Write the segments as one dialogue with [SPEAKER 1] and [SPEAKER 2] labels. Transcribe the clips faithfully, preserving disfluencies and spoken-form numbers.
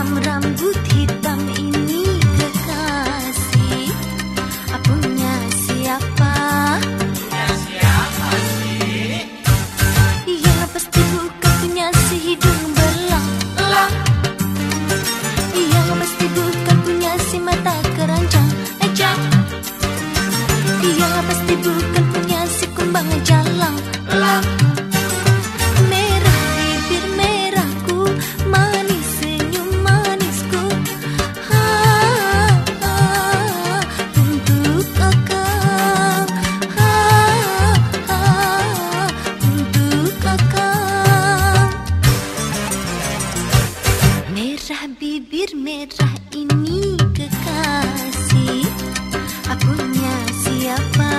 [SPEAKER 1] hitam, rambut hitam ini kekasih. Punya siapa?
[SPEAKER 2] Punya siapa sih?
[SPEAKER 1] Ya pasti bukan punya si hidung belang.
[SPEAKER 2] Belang.
[SPEAKER 1] Ya pasti bukan punya si mata keranjang. Ejang. Ya pasti bukan punya si kumbang jalang.
[SPEAKER 2] Belang.
[SPEAKER 1] Merah bibir merahku, manis senyum manisku. Ha, ha, untuk kakak. Ha, ha, untuk kakak. Merah bibir merah ini kekasih. Punya siapa?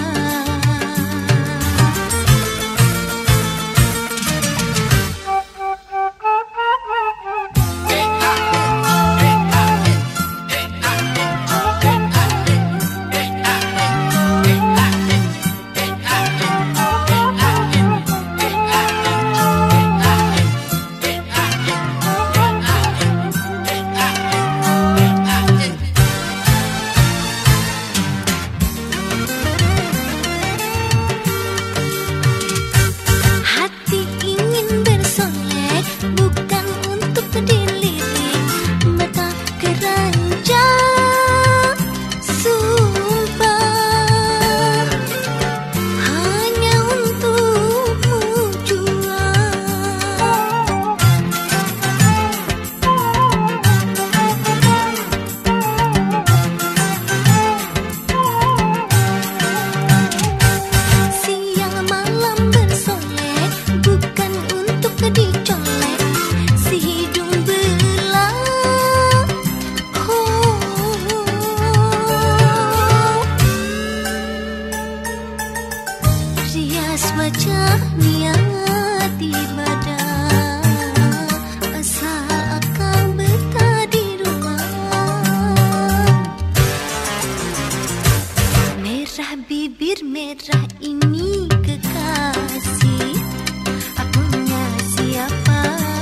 [SPEAKER 1] Hati ingin bersolek, bukan untuk dilirik. Mata keranjang, sumpah hanya untukmu jua. Siang malam bersolek, bukan untuk dicolek. Si hidung belang, oh, rias wajah niat ibadah, asal akang betah di rumah. Merah bibir merah ini kekasih. Punya siapa?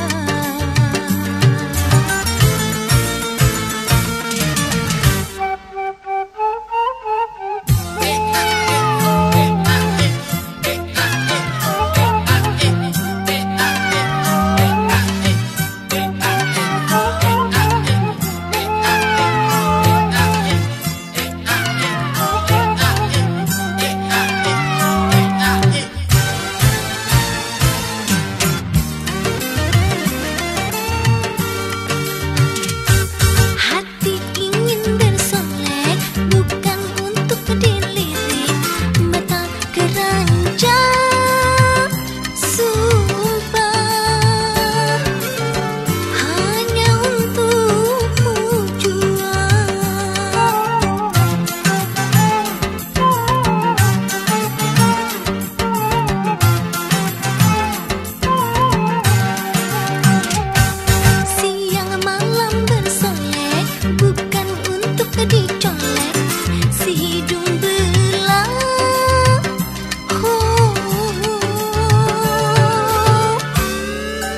[SPEAKER 1] Hati ingin bersolek, bukan untuk dilirik. Mata keranjang, sumpah hanya untukmu jua. Siang malam bersolek, bukan untuk dicolek. Si hidung belang, oh,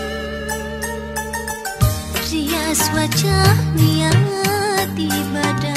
[SPEAKER 1] rias wajah niat ibadah.